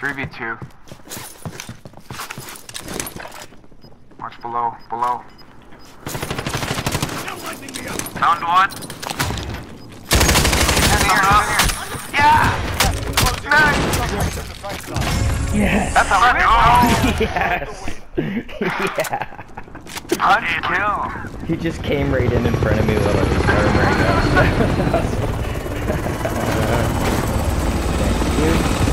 3v2. Watch below, below. Found one. He's in here, Yeah! Nice! Yes! That's how we go! Yes! Yeah! Punch kill! He just came right in front of me while I was armoring up. Thank you.